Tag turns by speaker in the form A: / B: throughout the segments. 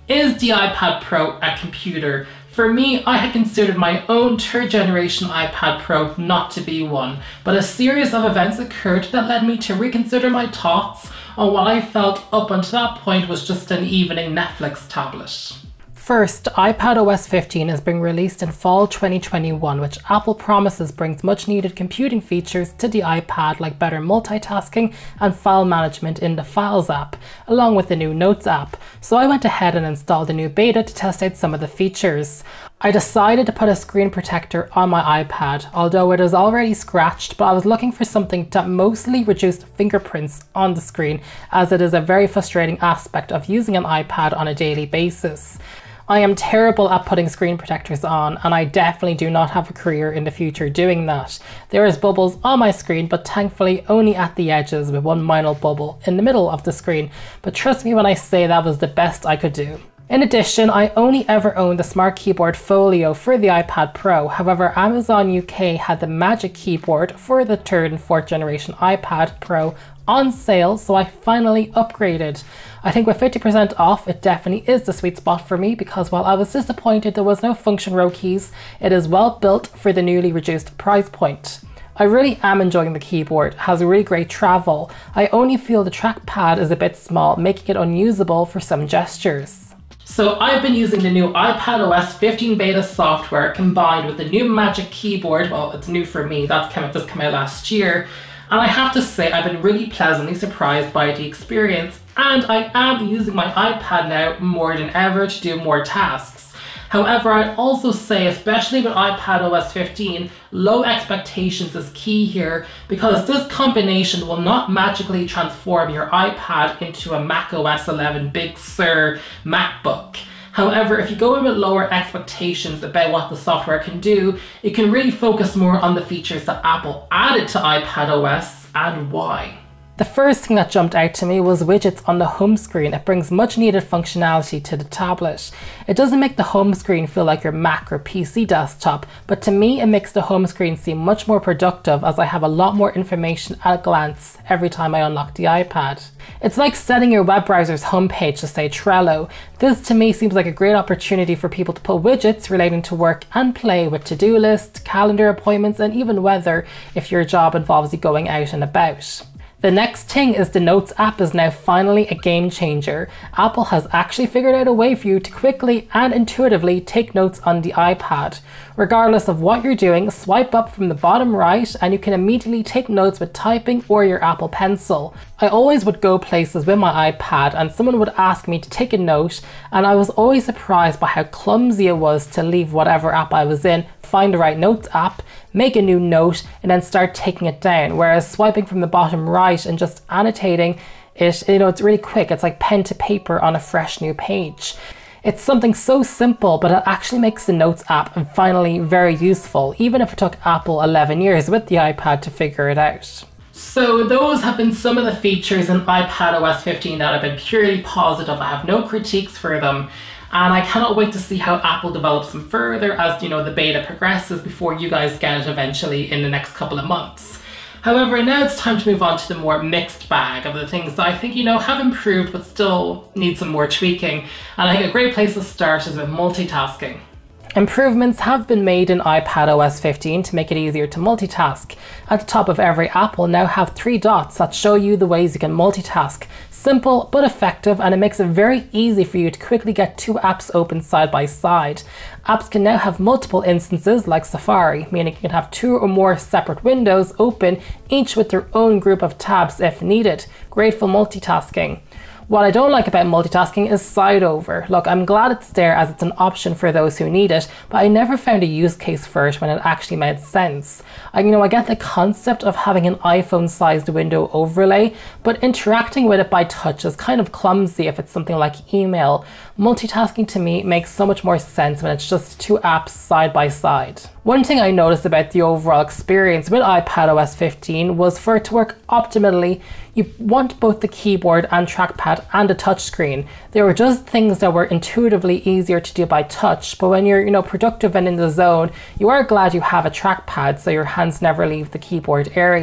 A: Is the iPad Pro a computer? For me, I had considered my own third generation iPad Pro not to be one, but a series of events occurred that led me to reconsider my thoughts on what I felt up until that point was just an evening Netflix tablet. First, iPadOS 15 is being released in fall 2021, which Apple promises brings much needed computing features to the iPad like better multitasking and file management in the Files app, along with the new Notes app. So I went ahead and installed a new beta to test out some of the features. I decided to put a screen protector on my iPad, although it is already scratched, but I was looking for something that mostly reduced fingerprints on the screen, as it is a very frustrating aspect of using an iPad on a daily basis. I am terrible at putting screen protectors on, and I definitely do not have a career in the future doing that. There is bubbles on my screen, but thankfully only at the edges, with one minor bubble in the middle of the screen, but trust me when I say that was the best I could do. In addition, I only ever owned the Smart Keyboard Folio for the iPad Pro. However, Amazon UK had the Magic Keyboard for the 3rd and 4th generation iPad Pro on sale, so I finally upgraded. I think with 50% off, it definitely is the sweet spot for me, because while I was disappointed there was no function row keys, it is well built for the newly reduced price point. I really am enjoying the keyboard. It has really great travel. I only feel the trackpad is a bit small, making it unusable for some gestures. So I've been using the new iPadOS 15 beta software combined with the new Magic Keyboard. Well, it's new for me, that's just come out last year. And I have to say, I've been really pleasantly surprised by the experience, and I am using my iPad now more than ever to do more tasks. However, I'd also say, especially with iPadOS 15, low expectations is key here, because this combination will not magically transform your iPad into a macOS 11 Big Sur MacBook. However, if you go in with lower expectations about what the software can do, it can really focus more on the features that Apple added to iPadOS and why. The first thing that jumped out to me was widgets on the home screen. It brings much needed functionality to the tablet. It doesn't make the home screen feel like your Mac or PC desktop, but to me it makes the home screen seem much more productive, as I have a lot more information at a glance every time I unlock the iPad. It's like setting your web browser's homepage to say Trello. This to me seems like a great opportunity for people to put widgets relating to work and play with to-do lists, calendar appointments, and even weather if your job involves you going out and about. The next thing is the Notes app is now finally a game changer. Apple has actually figured out a way for you to quickly and intuitively take notes on the iPad. Regardless of what you're doing, swipe up from the bottom right and you can immediately take notes with typing or your Apple Pencil. I always would go places with my iPad and someone would ask me to take a note, and I was always surprised by how clumsy it was to leave whatever app I was in, find the right Notes app, make a new note, and then start taking it down. Whereas swiping from the bottom right and just annotating it, it's really quick. It's like pen to paper on a fresh new page. It's something so simple, but it actually makes the Notes app finally very useful, even if it took Apple 11 years with the iPad to figure it out. So those have been some of the features in iPadOS 15 that have been purely positive. I have no critiques for them. And I cannot wait to see how Apple develops them further as, the beta progresses before you guys get it eventually in the next couple of months. However, now it's time to move on to the more mixed bag of the things that I think, have improved but still need some more tweaking. And I think a great place to start is with multitasking. Improvements have been made in iPadOS 15 to make it easier to multitask. At the top of every app will now have 3 dots that show you the ways you can multitask. Simple but effective, and it makes it very easy for you to quickly get 2 apps open side by side. Apps can now have multiple instances like Safari, meaning you can have 2 or more separate windows open, each with their own group of tabs if needed. Great for multitasking. What I don't like about multitasking is side over. Look, I'm glad it's there as it's an option for those who need it, but I never found a use case for it when it actually made sense. I get the concept of having an iPhone-sized window overlay, but interacting with it by touch is kind of clumsy if it's something like email. Multitasking to me makes so much more sense when it's just 2 apps side by side. One thing I noticed about the overall experience with iPadOS 15 was for it to work optimally, you want both the keyboard and trackpad and a touchscreen. They were just things that were intuitively easier to do by touch, but when you're productive and in the zone, you are glad you have a trackpad so your hands never leave the keyboard area.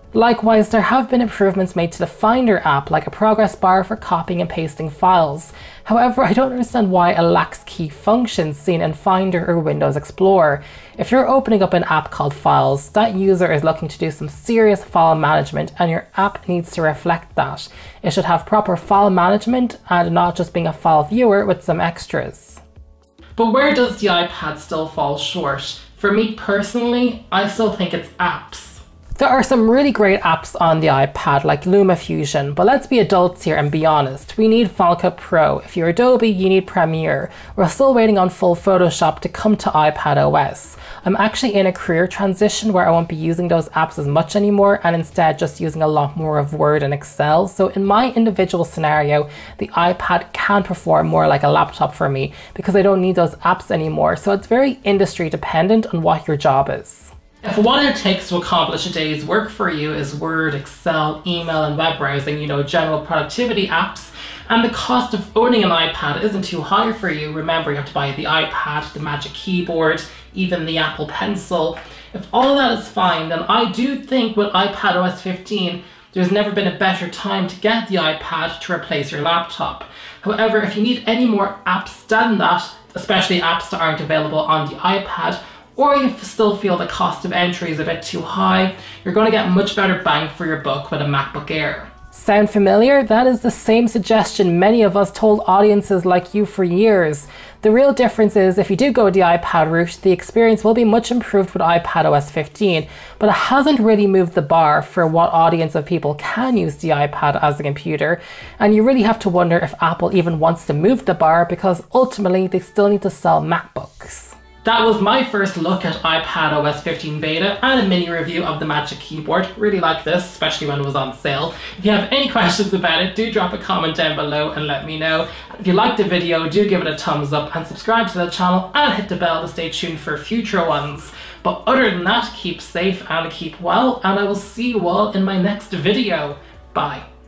A: Likewise, there have been improvements made to the Finder app, like a progress bar for copying and pasting files. However, I don't understand why it lacks key functions seen in Finder or Windows Explorer. If you're opening up an app called Files, that user is looking to do some serious file management, and your app needs to reflect that. It should have proper file management and not just being a file viewer with some extras. But where does the iPad still fall short? For me personally, I still think it's apps. There are some really great apps on the iPad like LumaFusion, but let's be adults here and be honest. We need Final Cut Pro. If you're Adobe, you need Premiere. We're still waiting on full Photoshop to come to iPad OS. I'm actually in a career transition where I won't be using those apps as much anymore and instead just using a lot more of Word and Excel. So in my individual scenario, the iPad can perform more like a laptop for me because I don't need those apps anymore. So it's very industry dependent on what your job is. If what it takes to accomplish a day's work for you is Word, Excel, email and web browsing, general productivity apps, and the cost of owning an iPad isn't too high for you, remember you have to buy the iPad, the Magic Keyboard, even the Apple Pencil. If all that is fine, then I do think with iPadOS 15, there's never been a better time to get the iPad to replace your laptop. However, if you need any more apps than that, especially apps that aren't available on the iPad, or you still feel the cost of entry is a bit too high, you're going to get much better bang for your buck with a MacBook Air. Sound familiar? That is the same suggestion many of us told audiences like you for years. The real difference is if you do go the iPad route, the experience will be much improved with iPadOS 15, but it hasn't really moved the bar for what audience of people can use the iPad as a computer, and you really have to wonder if Apple even wants to move the bar because ultimately they still need to sell MacBooks. That was my first look at iPadOS 15 beta and a mini review of the Magic Keyboard. Really like this, especially when it was on sale. If you have any questions about it, do drop a comment down below and let me know. If you liked the video, do give it a thumbs up and subscribe to the channel and hit the bell to stay tuned for future ones. But other than that, keep safe and keep well, and I will see you all in my next video. Bye.